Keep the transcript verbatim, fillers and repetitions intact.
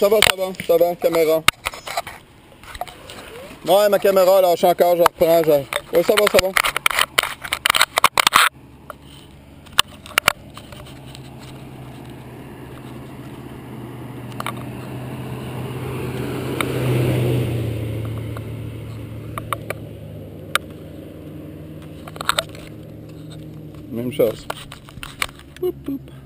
ça va, ça va, ça va, caméra. Ouais, ma caméra, lâche encore, je reprends. Je... Ouais, ça va, ça va. Même chose. Boop, boop.